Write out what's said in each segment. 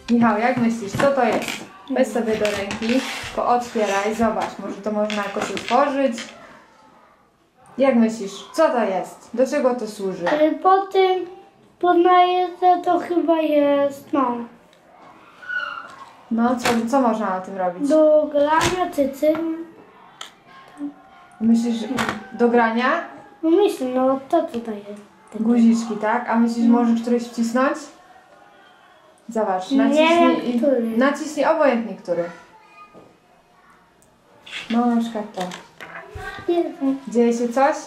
Michał, jak myślisz, co to jest? Weź sobie do ręki, pootwieraj, zobacz, może to można jakoś otworzyć. Jak myślisz, co to jest? Do czego to służy? Ale po tym poznaję, że to chyba jest, No, co można na tym robić? do grania cycyn. Myślisz, do grania? No myślę, no to tutaj jest. Guziczki, tak? A myślisz, możesz któryś wcisnąć? Zobacz, Nie wiem, naciśnij, który. naciśnij obojętnie który. No, na przykład to. Nie wiem. Dzieje się coś?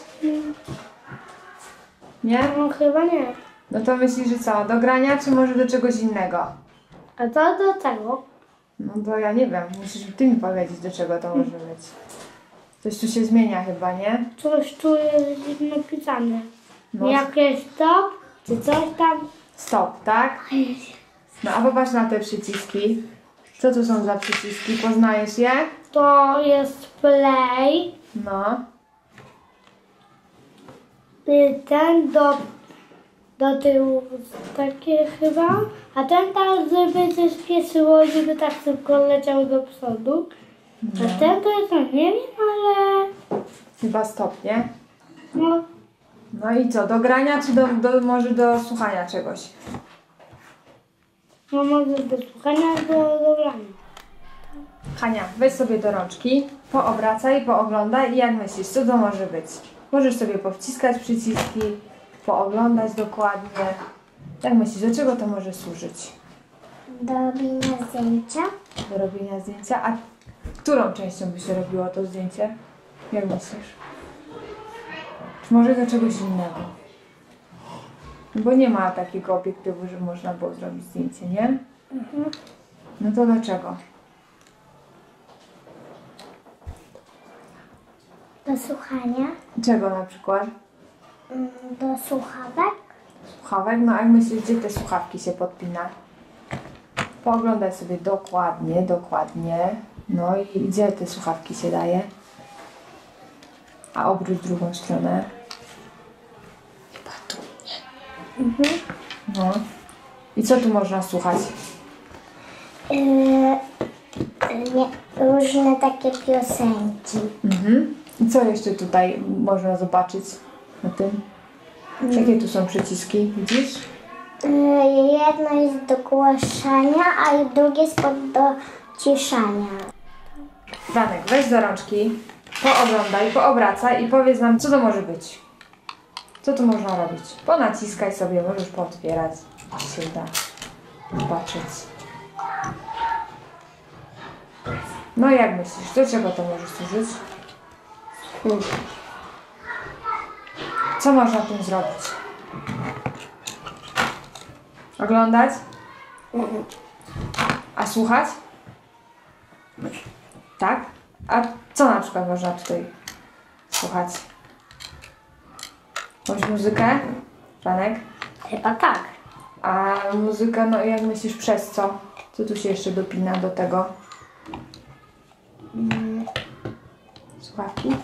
Nie? No chyba nie. No to myślisz, że co? Do grania, czy może do czegoś innego? A to do tego. No to ja nie wiem, musisz ty mi powiedzieć, do czego to może być. Coś tu się zmienia chyba, nie? Coś tu jest napisane. No. Jakieś stop, czy coś tam. Stop, tak? No a popatrz na te przyciski. Co tu są za przyciski? Poznajesz je? To jest play. No. Ten do tyłu takie chyba. A ten tak, żeby coś spieszyło, żeby tak szybko leciał do przodu. A ten to jest, nie wiem, ale Chyba stop, nie? no, No i co? Do grania, czy może do słuchania czegoś? no może do słuchania, do grania. Hania, weź sobie do rączki, poobracaj, pooglądaj i jak myślisz, co to może być? Możesz sobie powciskać przyciski, pooglądać dokładnie. Jak myślisz, do czego to może służyć? Do robienia zdjęcia. Do robienia zdjęcia? A którą częścią by się robiło to zdjęcie? Jak myślisz? Czy może do czegoś innego? Bo nie ma takiego obiektywu, że można było zrobić zdjęcie, nie? No to do czego? Do słuchania. Czego na przykład? Do słuchawek. Słuchawek? No jak myślisz, gdzie te słuchawki się podpina? Pooglądaj sobie dokładnie, dokładnie. No i gdzie te słuchawki się daje? A obróć drugą stronę. Chyba tu, nie? No. I co tu można słuchać? Różne takie piosenki. I co jeszcze tutaj można zobaczyć na tym? Jakie tu są przyciski, widzisz? Jedno jest do głoszenia, a drugie jest do ciszania. Franek, weź za rączki, pooglądaj, poobracaj i powiedz nam, co to może być. Co tu można robić? Ponaciskaj sobie, możesz pootwierać, jeśli się da zobaczyć. No jak myślisz, do czego to może służyć? Co można tym zrobić? Oglądać? A słuchać? Tak? A co na przykład można tutaj słuchać? Jakąś muzykę? Franek? Chyba tak. A muzyka, no jak myślisz, przez co? Co tu się jeszcze dopina do tego? Słuchawki?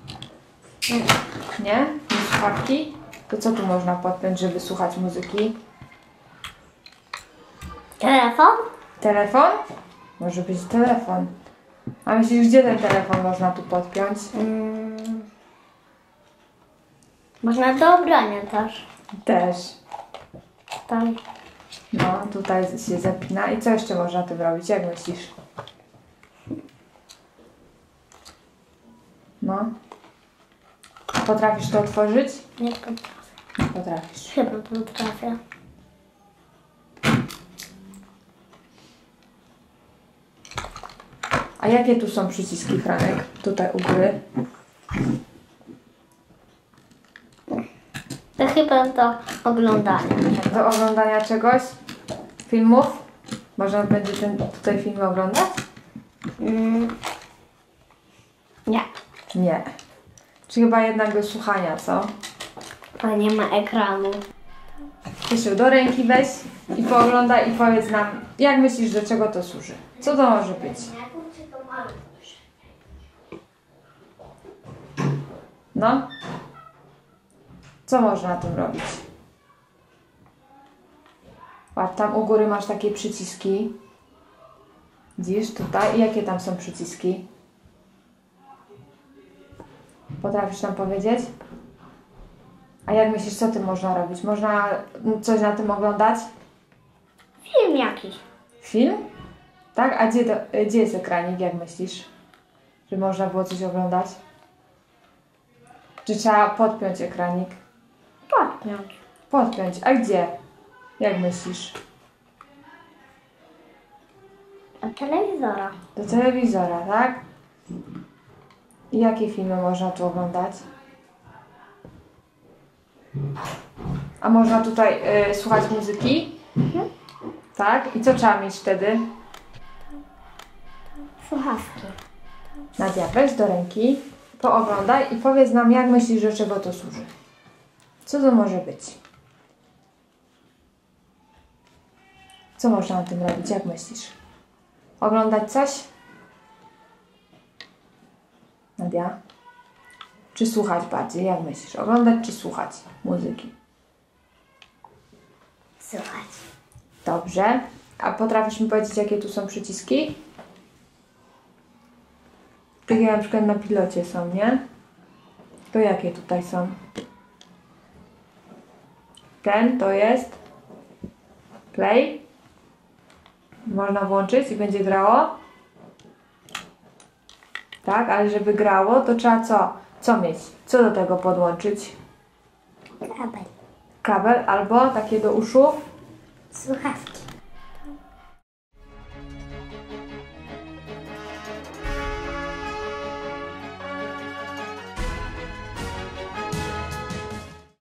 Nie? Nie słuchawki? To co tu można podpiąć, żeby słuchać muzyki? Telefon? Telefon? Może być telefon. A myślisz, gdzie ten telefon można tu podpiąć? Można do ubrania też. Też. Tam. No, tutaj się zapina. I co jeszcze można tym robić? Jak myślisz? No. Potrafisz to otworzyć? Nie potrafię. Nie potrafisz. Chyba potrafię. A jakie tu są przyciski, Franek? Tutaj u góry. To chyba do oglądania. Do oglądania czegoś? Filmów? Można będzie tutaj filmy oglądać? Nie. Nie. Czy chyba jednak do słuchania, co? To nie ma ekranu. Krzysiu, do ręki weź i pooglądaj i powiedz nam, jak myślisz, do czego to służy? Co to może być? No? Co można na tym robić? Patrz, tam u góry masz takie przyciski. Widzisz tutaj? I jakie tam są przyciski? Potrafisz nam powiedzieć? A jak myślisz, co tym można robić? Można coś na tym oglądać? Film jakiś. Film? Tak? A gdzie jest ekranik, jak myślisz? Żeby można było coś oglądać? Czy trzeba podpiąć ekranik? Podpiąć. Podpiąć. A gdzie? Jak myślisz? Do telewizora. Do telewizora, tak? I jakie filmy można tu oglądać? A można tutaj słuchać muzyki? Tak? I co trzeba mieć wtedy? Słuchawki. Nadia, weź do ręki, pooglądaj i powiedz nam, jak myślisz, do czego to służy. Co to może być? Co można na tym robić, jak myślisz? Oglądać coś? Nadia? Czy słuchać bardziej, jak myślisz? Oglądać czy słuchać muzyki? Słuchać. Dobrze. A potrafisz mi powiedzieć, jakie tu są przyciski? Takie na przykład na pilocie są, nie? To jakie tutaj są? Ten to jest play. Można włączyć i będzie grało. Tak, ale żeby grało, to trzeba co? Co mieć? Co do tego podłączyć? Kabel. Kabel albo takie do uszu? Słuchawki.